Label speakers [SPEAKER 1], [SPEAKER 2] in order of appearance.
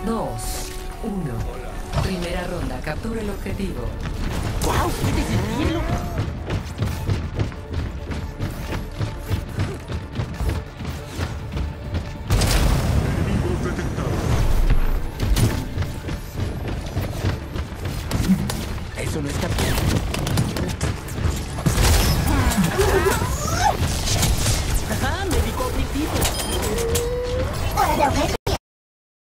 [SPEAKER 1] 2, 1. Primera ronda, captura el objetivo.
[SPEAKER 2] ¡Guau! ¡Desde el cielo!